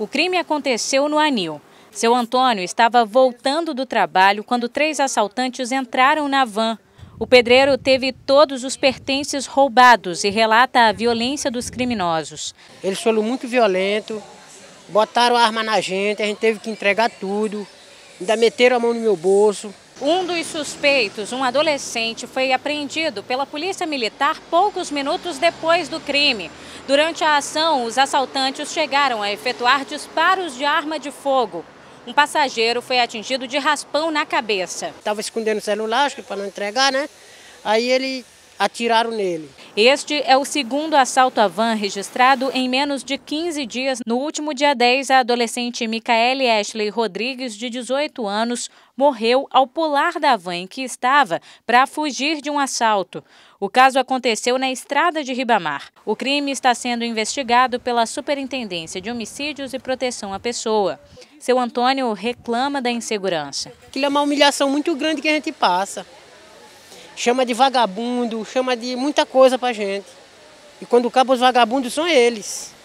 O crime aconteceu no Anil. Seu Antônio estava voltando do trabalho quando 3 assaltantes entraram na van. O pedreiro teve todos os pertences roubados e relata a violência dos criminosos. Eles foram muito violentos, botaram a arma na gente, a gente teve que entregar tudo, ainda meteram a mão no meu bolso. Um dos suspeitos, um adolescente, foi apreendido pela polícia militar poucos minutos depois do crime. Durante a ação, os assaltantes chegaram a efetuar disparos de arma de fogo. Um passageiro foi atingido de raspão na cabeça. Estava escondendo o celular, acho que para não entregar, né? Aí eles atiraram nele. Este é o segundo assalto à van registrado em menos de 15 dias. No último dia 10, a adolescente Micaele Ashley Rodrigues, de 18 anos, morreu ao pular da van em que estava para fugir de um assalto. O caso aconteceu na estrada de Ribamar. O crime está sendo investigado pela Superintendência de Homicídios e Proteção à Pessoa. Seu Antônio reclama da insegurança. Aquilo é uma humilhação muito grande que a gente passa. Chama de vagabundo, chama de muita coisa pra gente. E quando acabam os vagabundos são eles.